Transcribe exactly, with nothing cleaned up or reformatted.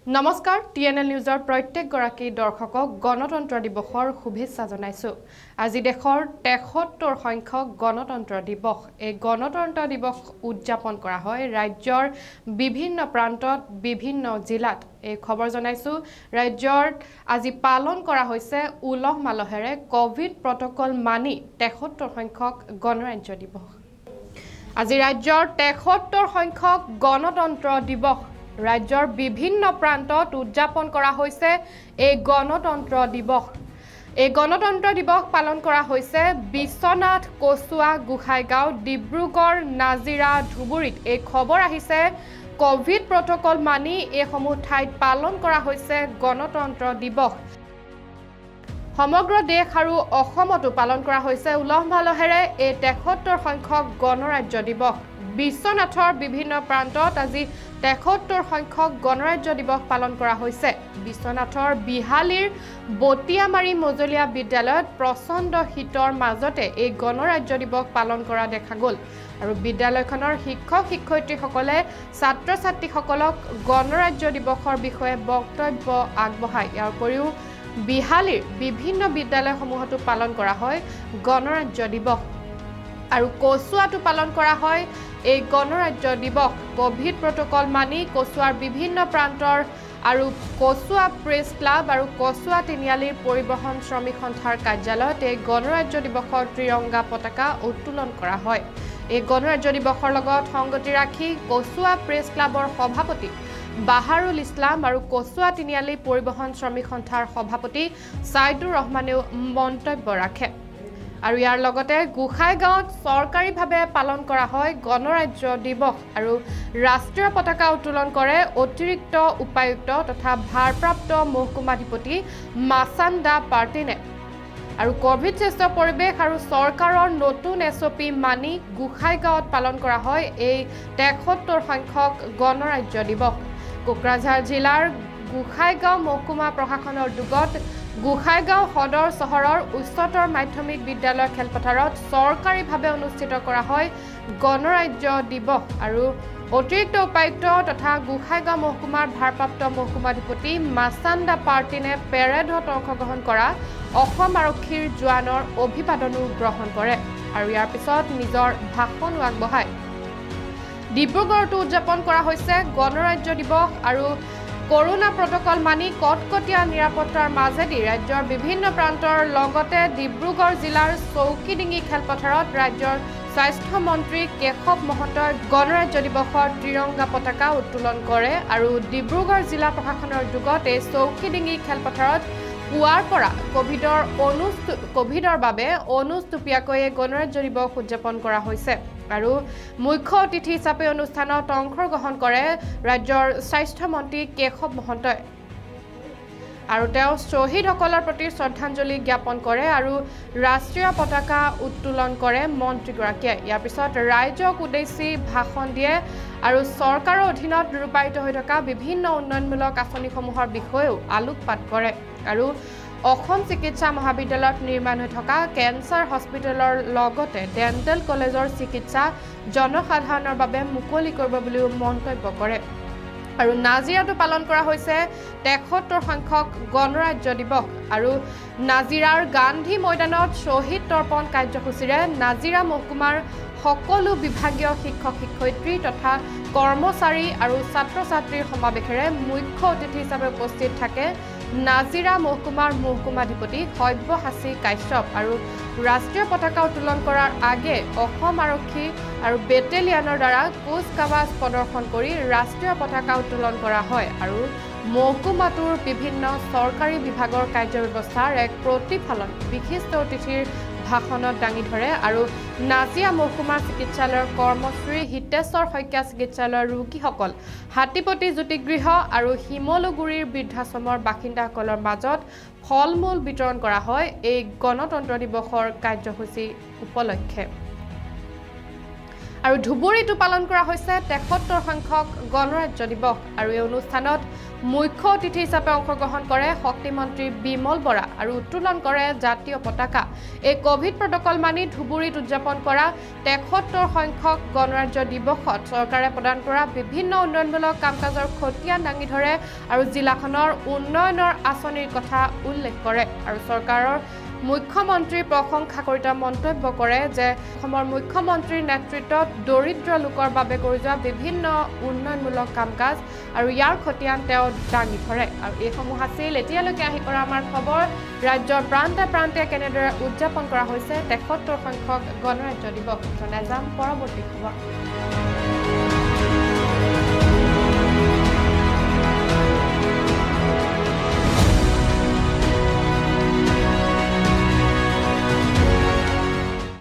নমস্কাৰ টিএনএল নিউজৰ প্ৰত্যেক গৰাকী দৰ্শকক গণতন্ত্ৰ দিৱসৰ শুভেচ্ছা জনাইছো। আজি দেশৰ তেসত্তৰ সংখ্যক গণতন্ত্ৰ দিৱস। এই গণতন্ত্ৰ দিৱস উদযাপন কৰা হয় ৰাজ্যৰ বিভিন্ন প্ৰান্তত বিভিন্ন জিলাত। এই খবৰ জনাইছো ৰাজ্যৰ আজি পালন কৰা হৈছে উলহ মালহেৰে কোভিড প্ৰটকল মানি তেসত্তৰ সংখ্যক গণৰাজ্য দিৱস। আজি ৰাজ্যৰ তেসত্তৰ সংখ্যক গণতন্ত্ৰ দিৱস ৰাজ্যৰ বিভিন্ন প্ৰান্তত উদযাপন কৰা হৈছে এই গণতন্ত্ৰ দিৱস। এই গণতন্ত্ৰ দিৱস পালন কৰা হৈছে বিশ্বনাথ, কচুৱা, গোসাইগাঁও, ডিব্ৰুগড়, নাজিৰা, ধুবুৰীত। এই খবৰ আহিছে কোভিড প্ৰটকল মানি এইসমূহ ঠাইত পালন কৰা হৈছে গণতন্ত্ৰ দিৱস। সমগ্ৰ দেশ আৰু অসমতো পালন কৰা হৈছে উলহ মালহেৰে এই তেসত্তৰ সংখ্যক গণৰাজ্য দিৱস। বিশ্বনাথৰ বিভিন্ন প্ৰান্তত আজি তেসত্তৰ সংখ্যক গণৰাজ্য দিৱস পালন কৰা হৈছে। বিশ্বনাথৰ বিহালীৰ বটিয়ামাৰী মজলীয়া বিদ্যালয়ত প্ৰচণ্ড শীতৰ মাজতে এই গণৰাজ্য দিৱস পালন কৰা দেখা গ'ল। আৰু বিদ্যালয়খনৰ শিক্ষক শিক্ষয়িত্ৰীসকলে ছাত্ৰ ছাত্ৰীসকলক গণৰাজ্য দিৱসৰ বিষয়ে বক্তব্য আগবঢ়ায়। ইয়াৰ উপৰিও বিহালীৰ বিভিন্ন বিদ্যালয়সমূহতো পালন কৰা হয় গণৰাজ্য দিৱস। আৰু কচুৱাতো পালন কৰা হয় এই গণৰাজ্য দিৱস। কোভিড প্ৰটকল মানি কচুৱাৰ বিভিন্ন প্ৰান্তৰ আৰু কচুৱা প্ৰেছ ক্লাব আৰু কচুৱা তিনিআলিৰ পৰিবহণ শ্ৰমিক সন্থাৰ কাৰ্যালয়ত এই গণৰাজ্য দিৱসৰ ত্ৰিৰংগা পতাকা উত্তোলন কৰা হয়। এই গণৰাজ্য দিৱসৰ লগত সংগতি ৰাখি কচুৱা প্ৰেছ ক্লাবৰ সভাপতি বাহাৰুল ইছলাম আৰু কচুৱা তিনিআলি পৰিবহণ শ্ৰমিক সন্থাৰ সভাপতি ছাইদুৰ ৰহমানেও মন্তব্য ৰাখে। আৰু ইয়াৰ লগতে গোসাইগাঁৱত চৰকাৰীভাৱে পালন কৰা হয় গণৰাজ্য দিৱস আৰু ৰাষ্ট্ৰীয় পতাকা উত্তোলন কৰে অতিৰিক্ত উপায়ুক্ত তথা ভাৰপ্ৰাপ্ত মহকুমাধিপতি মাছান্দা পাৰ্টিনে। আৰু কোভিড শ্ৰেষ্ঠ পৰিৱেশ আৰু চৰকাৰৰ নতুন এছ অ' পি মানি গোসাইগাঁৱত পালন কৰা হয় এই তেসত্তৰ সংখ্যক গণৰাজ্য দিৱস। কোকৰাঝাৰ জিলাৰ গোসাইগাঁও মহকুমা প্ৰশাসনৰ উদ্যোগত গোসাইগাঁও সদৰ চহৰৰ উচ্চতৰ মাধ্যমিক বিদ্যালয় খেলপথাৰত চৰকাৰীভাৱে অনুষ্ঠিত কৰা হয় গণৰাজ্য দিৱস। আৰু অতিৰিক্ত উপায়ুক্ত তথা গোসাইগাঁও মহকুমাৰ ভাৰপ্ৰাপ্ত মহকুমাধিপতি মাছান্দা পাৰ্টিনে পেৰেডত অংশগ্ৰহণ কৰা অসম আৰক্ষীৰ জোৱানৰ অভিবাদনো গ্ৰহণ কৰে। আৰু ইয়াৰ পিছত নিজৰ ভাষণো আগবঢ়ায়। ডিব্ৰুগড়তো উদযাপন কৰা হৈছে গণৰাজ্য দিৱস। আৰু কৰোনা প্ৰটকল মানি কটকটীয়া নিৰাপত্তাৰ মাজেদি ৰাজ্যৰ বিভিন্ন প্ৰান্তৰ লগতে ডিব্ৰুগড় জিলাৰ চৌকিডিঙি খেলপথাৰত ৰাজ্যৰ স্বাস্থ্য মন্ত্ৰী কেশৱ মহন্তই গণৰাজ্য দিৱসৰ ত্ৰিৰংগা পতাকা উত্তোলন কৰে। আৰু ডিব্ৰুগড় জিলা প্ৰশাসনৰ উদ্যোগত এই চৌকিডিঙি খেলপথাৰত পুৱাৰ পৰা কোভিডৰ অনুষ্ঠ কোভিডৰ বাবে অনুষ্টুপীয়াকৈ এই গণৰাজ্য দিৱস উদযাপন কৰা হৈছে। আৰু মুখ্য অতিথি হিচাপে অনুষ্ঠানত অংশগ্ৰহণ কৰে ৰাজ্যৰ স্বাস্থ্যমন্ত্ৰী কেশৱ মহন্তই। আৰু তেওঁ শ্বহীদসকলৰ প্ৰতি শ্ৰদ্ধাঞ্জলি জ্ঞাপন কৰে আৰু ৰাষ্ট্ৰীয় পতাকা উত্তোলন কৰে মন্ত্ৰীগৰাকীয়ে। ইয়াৰ পিছত ৰাইজক উদ্দেশ্যি ভাষণ দিয়ে আৰু চৰকাৰৰ অধীনত ৰূপায়িত হৈ থকা বিভিন্ন উন্নয়নমূলক আঁচনিসমূহৰ বিষয়েও আলোকপাত কৰে। আৰু অসম চিকিৎসা মহাবিদ্যালয়ত নিৰ্মাণ হৈ থকা কেঞ্চাৰ হস্পিটেলৰ লগতে ডেণ্টেল কলেজৰ চিকিৎসা জনসাধাৰণৰ বাবে মুকলি কৰিব বুলিও মন্তব্য কৰে। আৰু নাজিৰাতো পালন কৰা হৈছে তেসত্তৰ সংখ্যক গণৰাজ্য দিৱস। আৰু নাজিৰাৰ গান্ধী মৈদানত শ্বহীদ তৰ্পণ কাৰ্যসূচীৰে নাজিৰা মহকুমাৰ সকলো বিভাগীয় শিক্ষক শিক্ষয়িত্ৰী তথা কৰ্মচাৰী আৰু ছাত্ৰ ছাত্ৰীৰ সমাৱেশেৰে মুখ্য অতিথি হিচাপে উপস্থিত থাকে নাজিৰা মহকুমাৰ মহকুমাধিপতি সব্যসাচী কাশ্যপ। আৰু ৰাষ্ট্ৰীয় পতাকা উত্তোলন কৰাৰ আগে অসম আৰক্ষী আৰু বেটেলিয়ানৰ দ্বাৰা কুচ কাৱাজ প্ৰদৰ্শন কৰি ৰাষ্ট্ৰীয় পতাকা উত্তোলন কৰা হয়। আৰু মহকুমাটোৰ বিভিন্ন চৰকাৰী বিভাগৰ কাৰ্যব্যৱস্থাৰ এক প্ৰতিফলন বিশিষ্ট অতিথিৰ ভাষণত দাঙি ধৰে। আৰু নাজিৰা মহকুমাৰ চিকিৎসালয়ৰ কৰ্মশ্ৰী হিতেশ্বৰ শইকীয়া চিকিৎসালয়ৰ ৰোগীসকল হাতীপতি জ্যোতিগৃহ আৰু শিমলুগুৰিৰ বৃদ্ধাশ্ৰমৰ বাসিন্দাসকলৰ মাজত ফল মূল বিতৰণ কৰা হয় এই গণতন্ত্ৰ দিৱসৰ কাৰ্যসূচী উপলক্ষে। আৰু ধুবুৰীতো পালন কৰা হৈছে তেসত্তৰ সংখ্যক গণৰাজ্য দিৱস আৰু এই অনুষ্ঠানত মুখ্য অতিথি হিচাপে অংশগ্ৰহণ কৰে শক্তিমন্ত্ৰী বিমল বৰা আৰু উত্তোলন কৰে জাতীয় পতাকা এই কোভিড প্ৰটকল মানি ধুবুৰীত উদযাপন কৰা তেসত্তৰ সংখ্যক গণৰাজ্য দিৱসত চৰকাৰে প্ৰদান কৰা বিভিন্ন উন্নয়নমূলক কাম-কাজৰ খতিয়ান দাঙি ধৰে আৰু জিলাখনৰ উন্নয়নৰ আঁচনিৰ কথা উল্লেখ কৰে আৰু চৰকাৰৰ মুখ্যমন্ত্ৰীৰ প্ৰশংসা কৰি মন্তব্য কৰে যে অসমৰ মুখ্যমন্ত্ৰীৰ নেতৃত্বত দৰিদ্ৰ লোকৰ বাবে কৰি যোৱা বিভিন্ন উন্নয়নমূলক কাম-কাজ আৰু ইয়াৰ খতিয়ান তেওঁ দাঙি ধৰে আৰু এইসমূহ আছিল এতিয়ালৈকে আহি কৰা আমাৰ খবৰ ৰাজ্যৰ প্ৰান্তে প্ৰান্তে কেনেদৰে উদযাপন কৰা হৈছে তেসত্তৰ সংখ্যক গণৰাজ্য দিৱস জনাই যাম পৰৱৰ্তী খবৰ